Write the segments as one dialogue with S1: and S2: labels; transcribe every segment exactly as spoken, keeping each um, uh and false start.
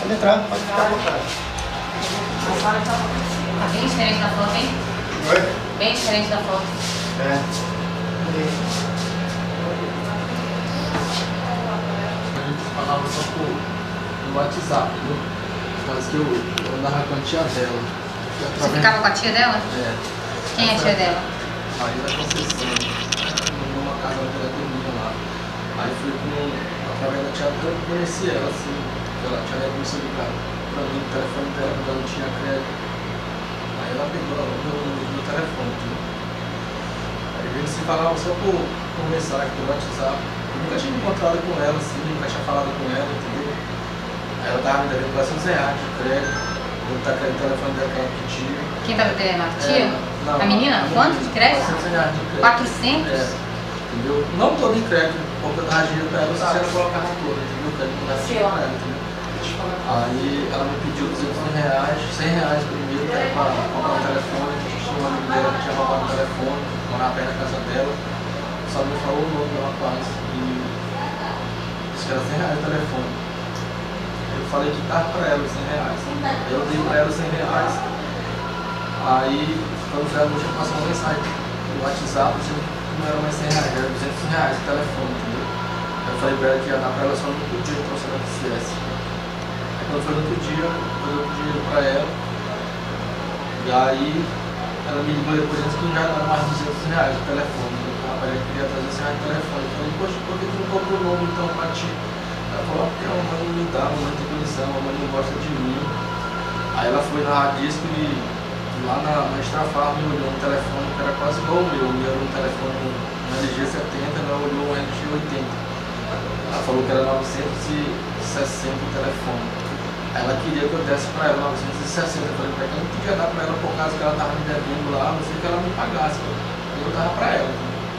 S1: Pode entrar, pode ficar à vontade.
S2: Tá bem diferente da foto, hein?
S1: Oi?
S2: Bem diferente da foto.
S1: É.
S3: A gente falava só por no WhatsApp, viu? Mas que eu, eu andava com a tia dela.
S2: Você ficava com a tia dela?
S3: É.
S2: Quem é a tia dela?
S3: Maria da Conceição. Numa casa onde ela dormia lá. Aí fui com, através da tia dela, eu conheci ela assim. Ela tinha começou a ligar pra mim o telefone dela, quando ela não tinha crédito. Aí ela pegou o meu, meu telefone, entendeu? Aí a gente se falava só por, por mensagem, pelo WhatsApp. Eu nunca tinha me encontrado com ela assim, nunca tinha falado com ela, entendeu? Aí ela tava me devendo quatrocentos reais de crédito. Eu tava querendo o telefone dela que ela pediu.
S2: Quem tava devendo? A tia?
S3: É, não,
S2: a menina?
S3: a
S2: Quanto
S3: menina,
S2: de crédito?
S3: quatrocentos reais de crédito.
S2: quatrocentos?
S3: É, entendeu? Não todo em crédito, porque eu tava dinheiro pra ela, se ela colocava todo, entendeu? O crédito não dava dinheiro pra ela, entendeu? Aí ela me pediu duzentos reais, cem reais primeiro, que era para comprar um telefone, que tinha uma amiga dela que tinha roubado um telefone, morava perto da casa dela, só me falou o nome do rapaz e disse que era cem reais o telefone. Eu falei que tava para ela os cem reais, eu dei para ela os cem reais, aí quando foi a noite eu passei uma mensagem no WhatsApp dizendo que não era mais cem reais, era duzentos reais o telefone, entendeu? Eu falei para ela que ia dar para ela só no outro dia, então se ela quisesse. Quando foi no outro dia, eu dei o dinheiro pra ela. E aí ela me ligou depois disse que não já era mais duzentos reais o telefone. O rapaz queria trazer cem reais de telefone. Eu falei, poxa, por que tu não comprou o nome então pra ti? Ela falou, porque a mamãe não me dá, a mamãe tem condição, a mamãe não gosta de mim. Aí ela foi na Radisco e lá na, na Extra Farm me olhou um telefone que era quase igual o meu. O meu era um telefone, um L G setenta, ela olhou um L G oitenta. Ela falou que era novecentos e sessenta o telefone. Ela queria que eu desse pra ela novecentos e sessenta, eu falei pra ela que eu não podia dar pra ela por causa que ela tava me devendo lá, não sei que ela me pagasse, eu dava pra ela.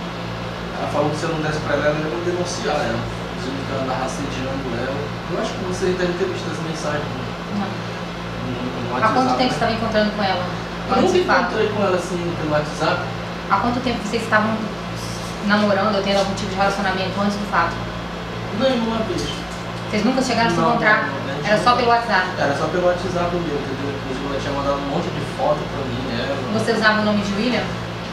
S3: Ela falou que se eu não desse pra ela, ela ia me denunciar ela, dizendo que eu andava assediando ela. Eu acho que vocês devem ter visto essa mensagem no, no, no WhatsApp.
S2: Há quanto tempo você estava encontrando com ela?
S3: Eu nunca encontrei com ela assim pelo WhatsApp.
S2: Há quanto tempo vocês estavam namorando ou tendo algum tipo de relacionamento antes do fato?
S3: Nenhuma vez.
S2: Vocês nunca chegaram a se
S3: Não,
S2: encontrar?
S3: não, não,
S2: Era só pelo WhatsApp?
S3: Era só pelo WhatsApp meu, entendeu? Inclusive ela tinha mandado um monte de foto pra mim, ela.
S2: Você usava o nome de William?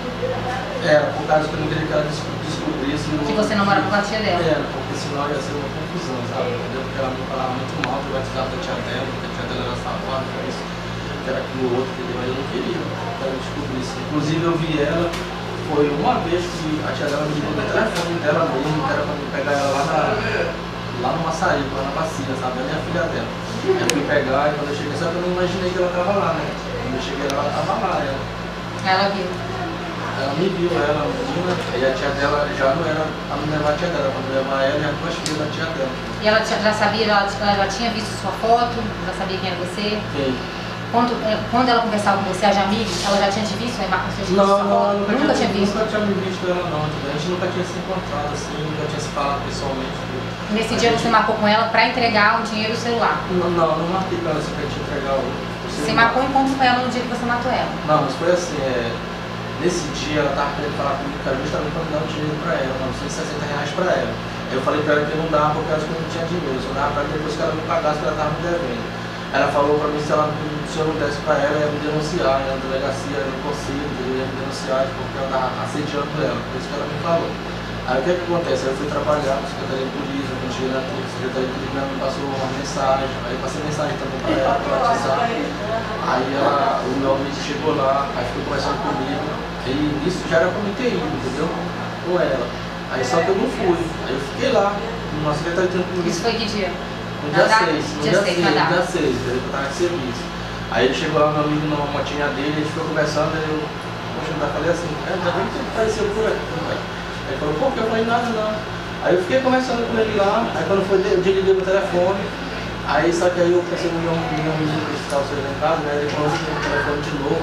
S3: Era, por causa que eu não queria que ela descobrisse o...
S2: Que você namorava com a tia dela?
S3: Era, porque senão ia ser uma confusão, sabe? Entendeu? Porque ela me falava muito mal do WhatsApp da tia dela, que a tia dela era safada, que era isso, que era aquilo outro, entendeu? Mas eu não queria que ela descobrisse. Inclusive eu vi ela, foi uma vez que a tia dela me ligou no telefone dela mesmo, que era pra me pegar ela lá na... lá no Açaí, lá na bacia, sabe? A minha filha dela. Eu fui pegar e quando eu cheguei, só que eu não imaginei que ela tava lá, né? Quando eu cheguei lá, ela tava lá, ela.
S2: Ela viu.
S3: Ela me viu, ela, a menina, e a tia dela já não era a me levar a tia dela, quando levar ela, já duas filhas da tia dela.
S2: E ela já sabia, ela, ela já tinha visto sua foto, já sabia quem era você?
S3: Quem?
S2: Quando, quando ela conversava com você, as amigas, ela já tinha te visto? Né? Marcos, tinha
S3: Não,
S2: sua
S3: não,
S2: foto?
S3: nunca,
S2: Nunca
S3: tinha,
S2: tinha visto?
S3: nunca tinha me visto ela não, entendeu? A gente nunca tinha se encontrado assim, nunca tinha se falado pessoalmente. Entendeu?
S2: Nesse
S3: a
S2: dia
S3: gente...
S2: você marcou com ela pra entregar o dinheiro do celular?
S3: Não, não, não marquei com ela assim pra gente entregar o, o celular.
S2: Você marcou um encontro com ela no dia que você matou ela?
S3: Não, mas foi assim, é... Nesse dia ela tava querendo falar comigo, cara, justamente para me dar o dinheiro para ela, novecentos e sessenta reais para ela. Eu falei para ela que eu não dava porque eu não tinha dinheiro, só dava para ela depois que ela me pagasse, que ela estava me devendo. Ela falou para mim se, ela, se eu não desse para ela, ia me denunciar, ia na delegacia, no conselho, ia me denunciar porque eu estava assediando ela, por isso que ela me falou. Aí o que é que acontece? Aí eu fui trabalhar com a Secretaria de Polícia, com o dinheiro na a Secretaria de Polícia me passou uma mensagem, aí eu passei mensagem também para ela, para WhatsApp. Aí ela, o meu amigo chegou lá, aí ficou conversando comigo, e isso já era para mim ter ido, entendeu? Com ela. Aí só que eu não fui, aí eu fiquei lá, numa Secretaria de Polícia.
S2: Isso foi que dia?
S3: No dia seis, no dia seis, no dia seis, aí eu tava de serviço. Aí ele chegou lá, meu amigo, numa motinha dele, a gente ficou conversando, aí eu, poxa, eu falei assim, é, ainda bem que ele apareceu por aqui, pai. Aí ele falou, pô, que eu falei nada não. Aí eu fiquei conversando com ele lá, aí quando foi o dia que liguei o telefone, aí só que aí eu pensei no meu amigo que estava saindo em casa, né? Ele falou assim, o telefone de novo.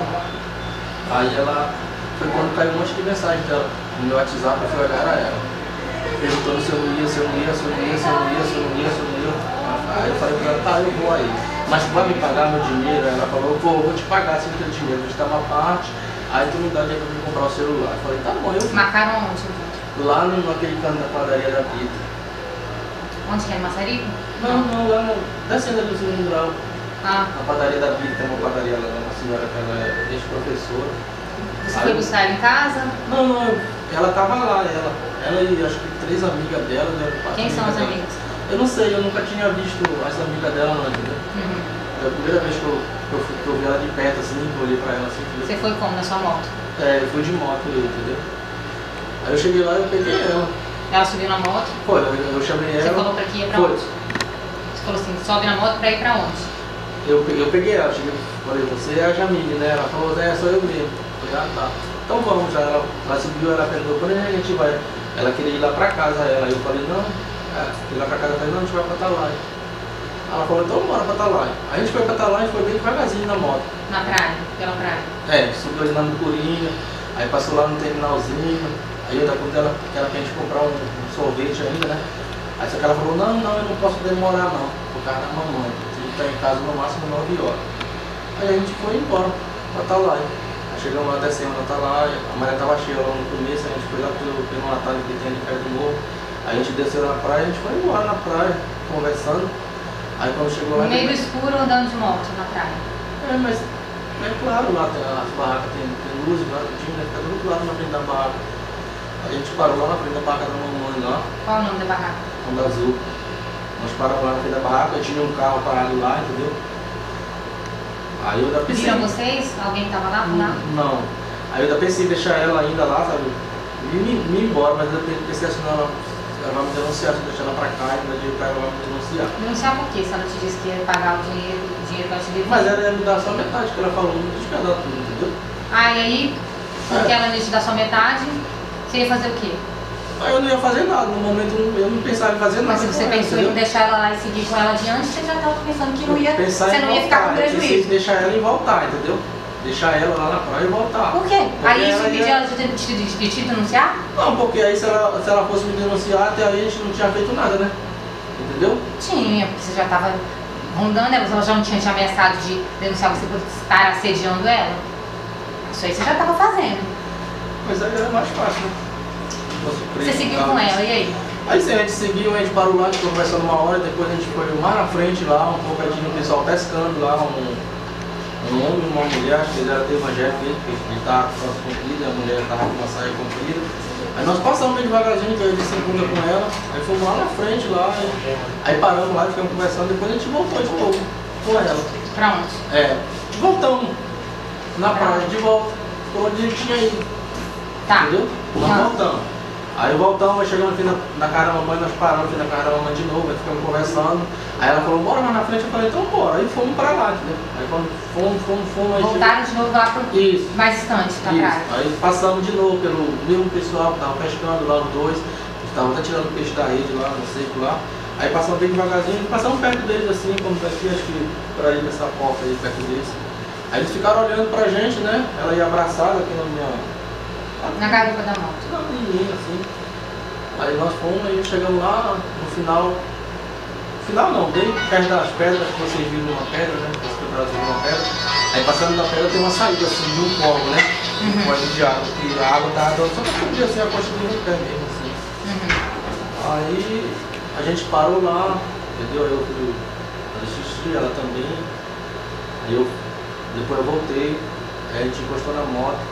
S3: Aí ela, foi quando caiu um monte de mensagem dela no meu WhatsApp, eu fui olhar a ela. Perguntando se eu não ia, se eu não ia, se eu não ia, se eu não ia, se eu não ia, se eu não ia. Aí eu falei pra ela, tá, eu vou aí. Mas vai me pagar meu dinheiro? Ela falou, pô, eu vou te pagar esse teu dinheiro, vou te dar uma parte, aí tu me dá dinheiro pra me comprar o celular. Eu falei, tá bom, eu vou.
S2: Marcaram onde?
S3: Lá no, naquele canto da padaria da Pita.
S2: Onde que é? No Maçarico?
S3: Não, não, lá no, descendo ali do segundo grau.
S2: Ah,
S3: Na padaria da Bíblia, tem uma padaria lá, uma senhora que ela é ex-professora.
S2: você
S3: Aí
S2: foi
S3: eu-
S2: buscar ela em casa?
S3: Não, não, ela tava lá, ela, ela e acho que três amigas dela, né, quatro
S2: Quem são as
S3: dela.
S2: amigas?
S3: Eu não sei, eu nunca tinha visto as amigas dela não, entendeu?
S2: Uhum.
S3: É a primeira vez que eu, que eu, fui- que eu vi ela de perto, assim, que eu olhei pra ela assim, entendeu?
S2: Você foi como? Na sua moto?
S3: É, eu fui de moto, entendeu? Aí eu cheguei lá e eu peguei ela.
S2: Ela subiu na moto?
S3: Foi, eu, eu chamei
S2: Você
S3: ela.
S2: falou pra que ia pra
S3: Foi.
S2: onde? Você falou assim, sobe na moto pra ir pra onde?
S3: Eu, pe- eu peguei ela, cheguei, falei, você é a Jamile, né? Ela falou, é, sou eu mesmo. Eu falei, ah, tá. Então vamos já, ela, ela subiu, ela perguntou, quando a gente vai? Ela queria ir lá pra casa, ela. Aí eu falei, não, é, ir lá pra casa, eu falei, não, a gente vai pra Atalaia. Ela falou, então bora pra Atalaia. Aí a gente foi pra Atalaia e foi bem devagarzinho na moto.
S2: Na praia, pela praia.
S3: É, subiu ali na Mucurinha, aí passou lá no terminalzinho, aí eu da conta dela, que era pra gente comprar um, um sorvete ainda, né? Aí só que ela falou, não, não, eu não posso demorar não, por causa da mamãe, tem que estar em casa no máximo nove horas. Aí a gente foi embora pra Atalaia. Aí chegamos lá, descemos na Atalaia, a maré tava cheia lá no começo, a gente foi lá pelo, pelo atalho que tem ali perto do morro. Aí a gente desceu na praia, a gente foi embora na praia, conversando. Aí quando chegou lá...
S2: No meio do escuro andando de moto na praia.
S3: É, mas é claro, lá tem, as barracas tem, tem luz, lá tinha, né? Fica tudo claro na frente da barraca. Aí a gente parou lá na frente da barraca da mamãe lá,
S2: Qual o nome da barraca?
S3: Onda Azul. Nós paramos lá na frente da barraca, tinha um carro parado lá, entendeu? Aí eu ainda pensei.
S2: Viram vocês? Alguém tava lá por lá?
S3: Não. Aí eu ainda pensei em deixar ela ainda lá, sabe? E me, me ir embora, mas eu pensei assim, não, ela, ela vai me denunciar, se eu deixar ela pra cá, e ainda dinheiro pra ela, ela vai me denunciar.
S2: Denunciar por quê? Se ela te disse que ia pagar o dinheiro, o dinheiro que ela te devia.
S3: Mas ela ia me dar só metade que ela falou, não deixa eu dar tudo, entendeu?
S2: Ah, e aí, porque
S3: É.
S2: ela ia te dar só metade, você ia fazer o quê?
S3: Aí eu não ia fazer nada, no momento eu não pensava em fazer nada.
S2: Mas se você
S3: com ela,
S2: pensou em
S3: entendeu?
S2: deixar ela lá e seguir com ela adiante, você já estava pensando que não ia,
S3: Pensar
S2: você
S3: em
S2: não ia ficar com
S3: voltar, eu pensei em
S2: prejuízo.
S3: deixar ela e voltar, entendeu? Deixar ela lá na praia e voltar.
S2: Por quê?
S3: Porque
S2: Aí isso
S3: ela
S2: impediu
S3: ia-
S2: ela de, de, de, de te denunciar?
S3: Não, porque aí se ela, se ela fosse me denunciar, até aí a gente não tinha feito nada, né? Entendeu?
S2: Tinha, porque você já estava rondando ela, ela já não tinha te ameaçado de denunciar você por estar assediando ela. Isso aí você já estava fazendo.
S3: Mas aí era mais fácil, né? Fosse preso,
S2: Você seguiu
S3: tal.
S2: com ela, e aí?
S3: Aí sim, a gente seguiu, a gente parou lá, a gente ficou conversando uma hora, depois a gente foi mais na frente lá, um pouco aí tinha o pessoal pescando lá, um, um homem e uma mulher, acho que ele era do evangélico, ele, ele tava com calça comprida, a mulher tava com uma saia comprida. Aí nós passamos bem devagarzinho, que a gente se encontra com ela, aí fomos lá na frente lá, aí, aí paramos lá, ficamos conversando, depois a gente voltou de novo com ela.
S2: Pra onde?
S3: É, voltamos na praia, de volta, por onde a gente tinha ido.
S2: Tá.
S3: Entendeu? Nós
S2: Tá.
S3: voltamos. Aí voltamos, aí chegamos aqui na, na casa da mamãe, nós paramos aqui na casa da mamãe de novo, aí ficamos conversando. Aí ela falou, bora mais na frente, eu falei, então bora. Aí fomos pra lá, entendeu? Aí quando fomos, fomos, fomos, aí
S2: Voltaram de novo lá pro
S3: Isso.
S2: mais distante da
S3: Isso.
S2: praia.
S3: Aí passamos de novo pelo mesmo pessoal que estava pescando lá, os dois, que estavam até tirando peixe da rede lá, no seco lá. Aí passamos bem devagarzinho, passamos perto deles assim, como daqui, acho que por aí nessa porta aí, perto deles. Aí eles ficaram olhando pra gente, né? Ela ia abraçada aqui na minha...
S2: Na garupa da moto.
S3: Uma menina assim. Aí nós fomos e chegamos lá no final. No final não, bem perto das pedras, que vocês viram uma pedra, né? Vocês quebraram uma pedra. Aí passando da pedra tem uma saída assim de um córrego, né? Um
S2: Uhum.
S3: córrego de água, que a água tá dando só pra cobrir assim a costa do pé mesmo, assim.
S2: Uhum.
S3: Aí a gente parou lá, entendeu? Eu fui fazer xixi, ela também. Aí eu depois eu voltei, aí a gente encostou na moto.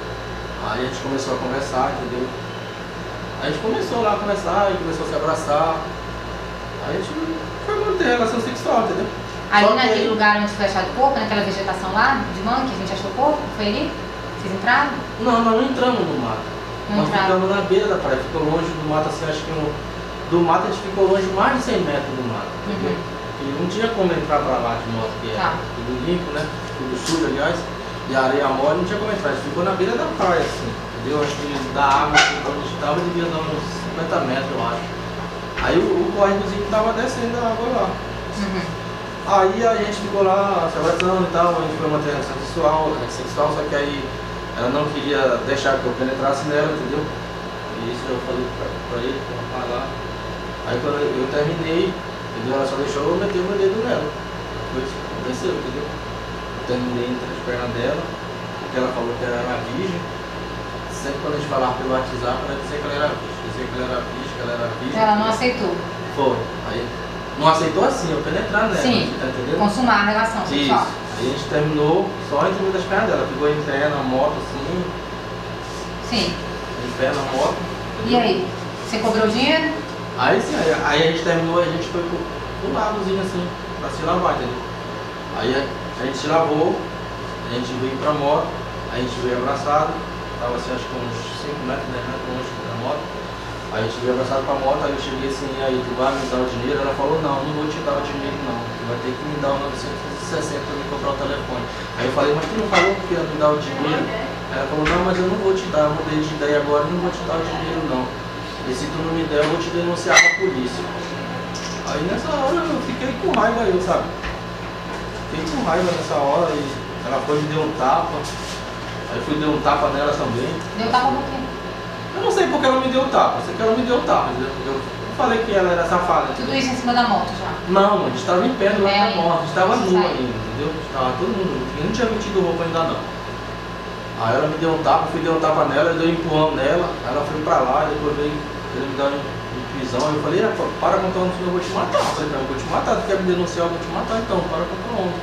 S3: Aí a gente começou a conversar, entendeu? Aí a gente começou lá a conversar, e começou a se abraçar. Aí a gente foi manter relação sexual, entendeu?
S2: Ali
S3: Só que
S2: naquele
S3: aí-
S2: lugar onde foi achado o corpo, naquela vegetação lá, de manga, que a gente achou o corpo, foi ali? Vocês entraram?
S3: Não, nós não entramos no mato.
S2: Não
S3: Nós
S2: entraram.
S3: ficamos na beira da praia, ficou longe do mato, assim, acho que um, do mato a gente ficou longe mais de cem metros do mato, entendeu? E não tinha como entrar pra lá de moto, que
S2: Tá.
S3: era tudo limpo, né? Tudo sujo, aliás, e a areia mole, não tinha como entrar, a gente ficou na beira da praia, assim, entendeu? Acho que da água, assim, onde a gente estava, devia dar uns cinquenta metros, eu acho. Aí o, o córregozinho tava descendo a água lá.
S2: Uhum.
S3: Aí a gente ficou lá se abraçando e tal, a gente foi manter relação sexual, sexual, só que aí ela não queria deixar que eu penetrasse nela, entendeu? E isso eu falei pra, pra ele, pra rapaz lá. Aí quando eu, eu terminei, entendeu? Ela só deixou eu meter o meu dedo nela. Foi isso que aconteceu, entendeu? Eu terminei entre as pernas dela, porque ela falou que ela era virgem. Sempre quando a gente falava pelo WhatsApp, ela dizia que ela era virgem, dizia que ela era virgem, que ela era virgem.
S2: Ela não aceitou.
S3: Foi. Aí não aceitou assim, eu penetrar nela.
S2: Sim.
S3: Você tá entendendo?
S2: Consumar a relação
S3: Isso.
S2: sexual.
S3: Aí a gente terminou só entre das pernas dela. Ficou em pé na moto assim.
S2: Sim.
S3: Em pé na moto.
S2: E aí? Você cobrou dinheiro?
S3: Aí sim, aí, aí a gente terminou, a gente foi pro, pro lagozinho assim, pra se lavar, entendeu? Aí a, a gente se lavou, a gente veio pra moto, a gente veio abraçado, tava assim acho que uns cinco metros, dez metros longe da moto. Aí a gente veio abraçado pra moto, aí eu cheguei assim, aí tu vai me dar o dinheiro? Ela falou, não, não vou te dar o dinheiro não, tu vai ter que me dar o novecentos e sessenta pra me comprar o telefone. Aí eu falei, mas tu não falou que ia me dar o dinheiro? Aí ela falou, não, mas eu não vou te dar, eu mudei de ideia agora, eu não vou te dar o dinheiro não. E se tu não me der, eu vou te denunciar pra polícia. Aí nessa hora eu fiquei com raiva eu, sabe? Fiquei com raiva nessa hora e ela foi me deu um tapa. Aí fui dar um tapa nela também.
S2: Deu tapa por quê?
S3: Eu não sei porque ela me deu um tapa, eu sei que ela me deu um tapa, entendeu? Eu falei que ela era safada.
S2: Tudo
S3: Entendeu?
S2: isso em cima da moto já?
S3: Não, a gente estava em pé do lado
S2: É,
S3: da moto, a gente estava nu
S2: sai.
S3: ainda, entendeu? Tava todo mundo, eu não tinha metido roupa ainda não. Aí ela me deu um tapa, fui dar um tapa nela, eu dei um empurrão nela, aí ela foi pra lá, e depois veio ele me dar um, um pisão, eu falei, ah, para contar onde eu vou te matar. Eu falei, eu vou te matar, tu quer me denunciar, eu vou te matar então, para contar onde.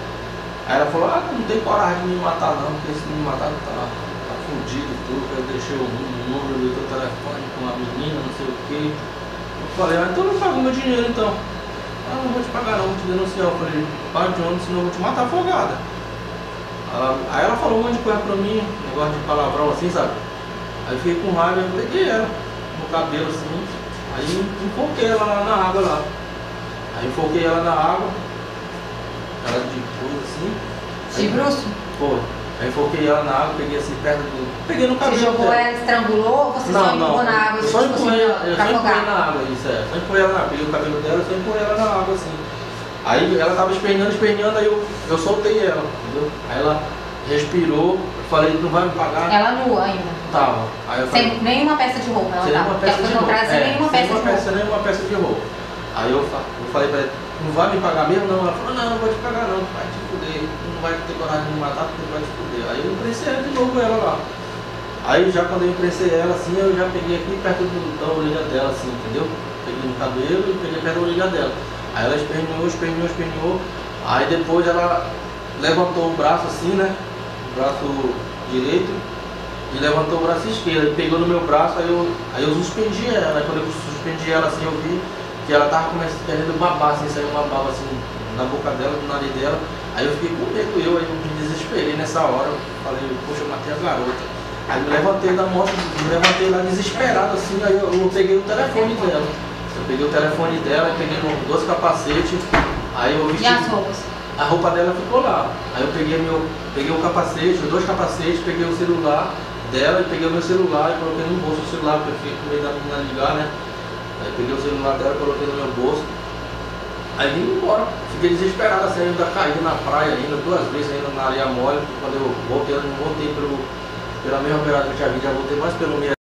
S3: Aí ela falou, ah, não tem coragem de me matar não, porque se me matar tá, tá fudido tudo, eu deixei o número do teu telefone com a menina, não sei o que. Eu falei, ah, então não paga o meu dinheiro então. Ah, não vou te pagar não, vou te denunciar. Eu falei, para de onde, senão eu vou te matar afogada. Ela, aí ela falou um monte de coisa pra mim, negócio de palavrão assim, sabe? Aí eu fiquei com raiva, eu peguei ela no cabelo assim, aí enfoquei ela lá na água lá. Aí enfoquei ela na água, ela de coisa assim.
S2: De bruxo?
S3: Foi. Aí enfoquei ela na água, peguei assim perto do. Peguei no cabelo.
S2: Você jogou
S3: dela.
S2: ela, estrangulou ou você
S3: Não,
S2: só empurrou
S3: não,
S2: na água?
S3: eu só
S2: tipo assim,
S3: empurrei, eu
S2: pra
S3: só empurrei
S2: afogar?
S3: na água, isso é. Só empurrei ela na água, peguei o cabelo dela, só empurrei ela na água assim. Aí ela tava esperneando, esperneando, aí eu, eu soltei ela, entendeu? Aí ela respirou, eu falei, não vai me pagar?
S2: Ela nua ainda?
S3: Tava. Aí eu falei,
S2: Sem nenhuma peça de roupa, ela
S3: sem
S2: tava.
S3: nenhuma peça
S2: Ela
S3: de
S2: foi
S3: roupa.
S2: encontrada sem
S3: É,
S2: nenhuma
S3: sem
S2: peça de
S3: nenhuma peça,
S2: roupa.
S3: nenhuma peça de roupa. Aí eu, fa- eu falei pra ela, não vai me pagar mesmo? Não. Ela falou, não, não vou te pagar não, vai te fuder, não vai ter coragem de me matar porque vai te fuder. Aí eu imprensei ela de novo ela lá. Aí já quando eu imprensei ela assim, eu já peguei aqui perto do, da orelha dela assim, entendeu? Peguei no cabelo e peguei perto da orelha dela. Aí ela esperneou, esperneou, esperneou. Aí depois ela levantou o braço assim, né? O braço direito e levantou o braço esquerdo. Ele pegou no meu braço, aí eu, aí eu suspendi ela. Aí quando eu suspendi ela assim, eu vi que ela tava começando, querendo babar, assim, saiu uma baba assim na boca dela, no nariz dela. Aí eu fiquei com medo, eu, aí eu me desesperei nessa hora. Eu falei, poxa, eu matei a garota. Aí me levantei da moto, me levantei lá desesperado assim, aí eu, eu peguei o telefone dela. Eu peguei o telefone dela, peguei no- dois capacetes, aí eu vesti.
S2: E as roupas?
S3: A roupa dela ficou lá. Aí eu peguei meu, peguei o capacete, os dois capacetes, peguei o celular dela e peguei o meu celular e coloquei no bolso o celular, porque eu fiquei com medo da menina ligar, né? Aí peguei o celular dela, coloquei no meu bolso. Aí vim embora. Fiquei desesperado, assim, ainda caí na praia ainda, duas vezes ainda na areia mole. Quando eu voltei, eu não voltei pelo, pela mesma beirada que eu tinha vindo, já voltei mais pelo meio.